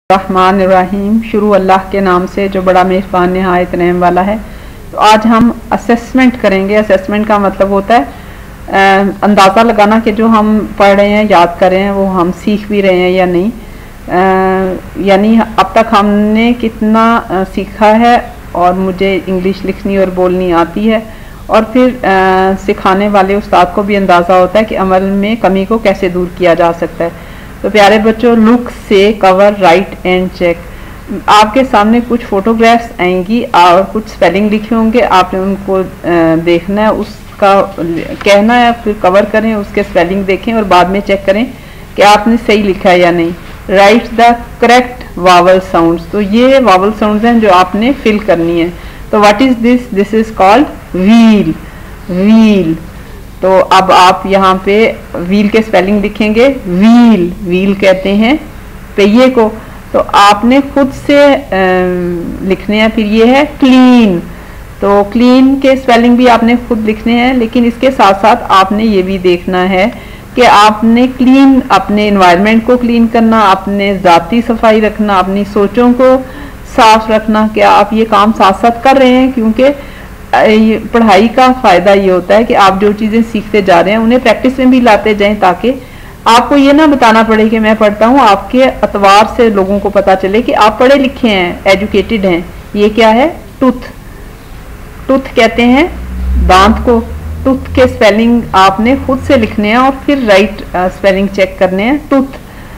रहमान रहीम। शुरू अल्लाह के नाम से जो बड़ा मेहरबान निहायत रहम वाला है। तो आज हम असेसमेंट करेंगे। असेसमेंट का मतलब होता है अंदाज़ा लगाना कि जो हम पढ़ रहे हैं याद कर रहे हैं वो हम सीख भी रहे हैं या नहीं। यानी अब तक हमने कितना सीखा है और मुझे इंग्लिश लिखनी और बोलनी आती है, और फिर सिखाने वाले उस्ताद को भी अंदाज़ा होता है कि अमल में कमी को कैसे दूर किया जा सकता है। तो प्यारे बच्चों, लुक से कवर राइट एंड चेक। आपके सामने कुछ फोटोग्राफ्स आएंगी और कुछ स्पेलिंग लिखे होंगे, आपने उनको देखना है, उसका कहना है, फिर कवर करें, उसके स्पेलिंग देखें और बाद में चेक करें कि आपने सही लिखा है या नहीं। Write the correct vowel sounds. तो ये वावल साउंड्स हैं जो आपने फिल करनी है। तो what is this? This is called wheel. Wheel. तो अब आप यहाँ पे व्हील के स्पेलिंग लिखेंगे। व्हील, व्हील कहते हैं पहिए को। तो आपने खुद से लिखने हैं। फिर ये है क्लीन। तो क्लीन के स्पेलिंग भी आपने खुद लिखने हैं, लेकिन इसके साथ साथ आपने ये भी देखना है कि आपने क्लीन, अपने एनवायरनमेंट को क्लीन करना, अपने ज़ाती सफाई रखना, अपनी सोचों को साफ रखना। क्या आप ये काम साथ साथ कर रहे हैं? क्योंकि पढ़ाई का फायदा ये होता है कि आप जो चीजें सीखते जा रहे हैं उन्हें प्रैक्टिस में भी लाते जाएं, ताकि आपको ये ना बताना पड़े कि मैं पढ़ता हूँ। आपके अतवार से लोगों को पता चले कि आप पढ़े लिखे हैं, एजुकेटेड हैं। ये क्या है? टूथ। टूथ कहते हैं दांत को। टूथ के स्पेलिंग आपने खुद से लिखने हैं और फिर राइट स्पेलिंग चेक करने हैं। टूथ।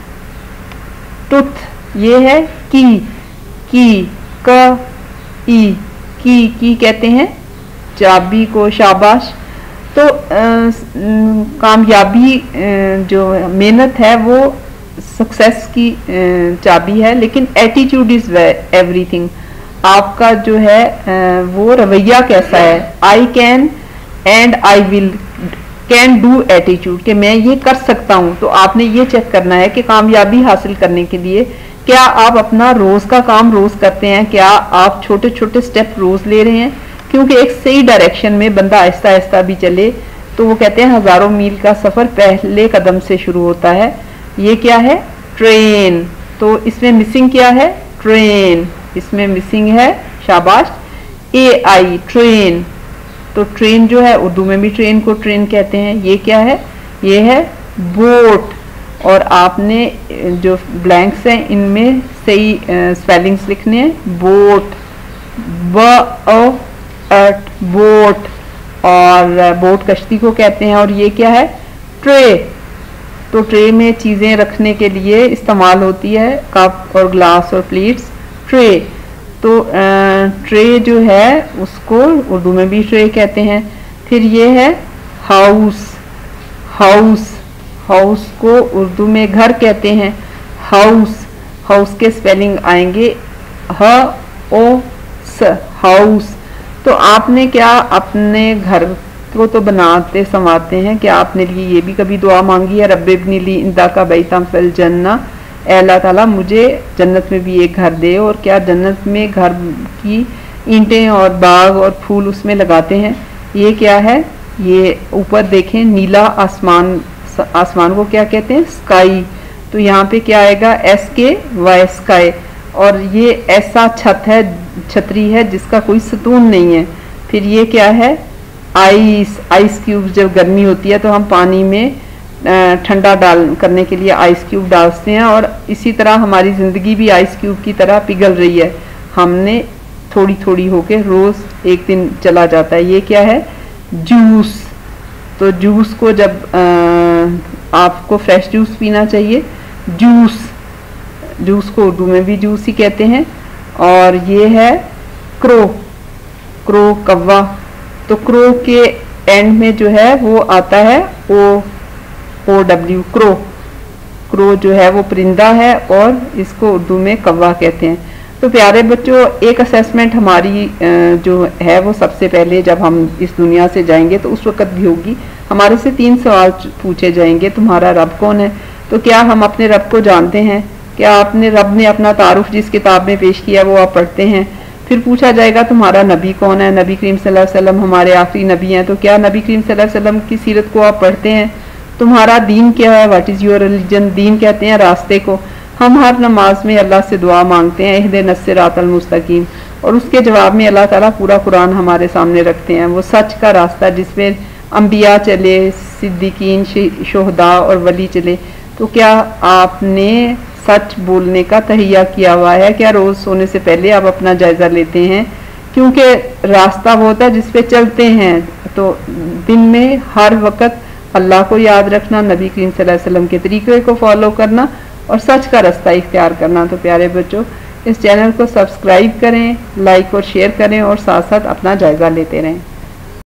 टूथ। ये है की। क ई। की कहते हैं चाबी को। शाबाश। तो कामयाबी, जो मेहनत है वो सक्सेस की चाबी है, लेकिन एटीट्यूड इज एवरीथिंग। आपका जो है वो रवैया कैसा है। I can and I will, can do attitude, कि मैं ये कर सकता हूँ। तो आपने ये चेक करना है कि कामयाबी हासिल करने के लिए क्या आप अपना रोज का काम रोज करते हैं, क्या आप छोटे छोटे स्टेप रोज ले रहे हैं। क्योंकि एक सही डायरेक्शन में बंदा आहिस्ता आहिस्ता भी चले तो वो कहते हैं हजारों मील का सफर पहले कदम से शुरू होता है। ये क्या है? ट्रेन। तो इसमें मिसिंग क्या है? ट्रेन। इसमें मिसिंग है, शाबाश, ए आई, ट्रेन। तो ट्रेन जो है, उर्दू में भी ट्रेन को ट्रेन कहते हैं। ये क्या है? ये है बोट। और आपने जो ब्लैंक्स हैं इनमें सही स्पेलिंग्स लिखने हैं। Boat, boat. और बोट कश्ती को कहते हैं। और ये क्या है? ट्रे। तो ट्रे में चीज़ें रखने के लिए इस्तेमाल होती है, कप और ग्लास और प्लेट्स। ट्रे। तो ट्रे जो है उसको उर्दू में भी ट्रे कहते हैं। फिर ये है हाउस। हाउस। हाउस को उर्दू में घर कहते हैं। हाउस। हाउस के स्पेलिंग आएंगे ह ओ स, हाउस। तो आपने क्या अपने घर को तो बनाते संवारते हैं, क्या आपने लिए ये भी कभी दुआ मांगी है? रब्बे इब्नी ली इंदा का बैतम फिल जन्ना, ऐ अल्लाह ताला मुझे जन्नत में भी एक घर दे। और क्या जन्नत में घर की ईंटें और बाग और फूल उसमें लगाते हैं? ये क्या है? ये ऊपर देखें, नीला आसमान। आसमान को क्या कहते हैं? स्काई। तो यहाँ पे क्या आएगा? एस के वाई, स्काई। और ये ऐसा छत है, छतरी है जिसका कोई सतून नहीं है। फिर ये क्या है? आइस। Ice cube. जब गर्मी होती है तो हम पानी में ठंडा डाल करने के लिए आइस क्यूब डालते हैं, और इसी तरह हमारी ज़िंदगी भी आइस क्यूब की तरह पिघल रही है। हमने थोड़ी थोड़ी होके रोज़ एक दिन चला जाता है। ये क्या है? जूस। तो जूस को जब आपको फ्रेश जूस पीना चाहिए, जूस। जूस को उर्दू में भी जूस ही कहते हैं। और ये है क्रो। क्रो, कौवा। तो क्रो के एंड में जो है वो आता है ओ डब्ल्यू, क्रो। क्रो जो है वो परिंदा है और इसको उर्दू में कौवा कहते हैं। तो प्यारे बच्चों, एक असेसमेंट हमारी जो है वो सबसे पहले जब हम इस दुनिया से जाएंगे तो उस वक्त भी होगी। हमारे से 3 सवाल पूछे जाएंगे। तुम्हारा रब कौन है? तो क्या हम अपने रब को जानते हैं? क्या आपने रब ने अपना तारुफ जिस किताब में पेश किया वो आप पढ़ते हैं? फिर पूछा जाएगा तुम्हारा नबी कौन है? नबी करीम सल्लल्लाहु अलैहि वसल्लम हमारे आखिरी नबी हैं। तो क्या नबी करीम सल्लल्लाहु अलैहि वसल्लम की सीरत को आप पढ़ते हैं? तुम्हारा दीन क्या है? What is your religion? दीन कहते हैं रास्ते को। ہم ہر نماز میں اللہ سے دعا مانگتے ہیں اہدنا الصراط المستقیم، اور اس کے جواب میں اللہ تعالیٰ پورا قرآن ہمارے سامنے رکھتے ہیں، وہ سچ کا راستہ جس پہ انبیاء چلے، صدیقین، شہداء اور ولی چلے۔ تو کیا آپ نے سچ بولنے کا تہیہ کیا ہوا ہے؟ کیا روز سونے سے پہلے آپ اپنا جائزہ لیتے ہیں؟ کیونکہ راستہ وہ ہوتا ہے جس پہ چلتے ہیں، تو دن میں ہر وقت اللہ کو یاد رکھنا، نبی کریم صلی اللہ علیہ وسلم کے طریقے کو فالو کرنا اور سچ کا راستہ اختیار کرنا۔ تو پیارے بچوں، اس چینل کو سبسکرائب کریں، لائک اور شیئر کریں، اور ساتھ ساتھ اپنا جائزہ لیتے رہیں۔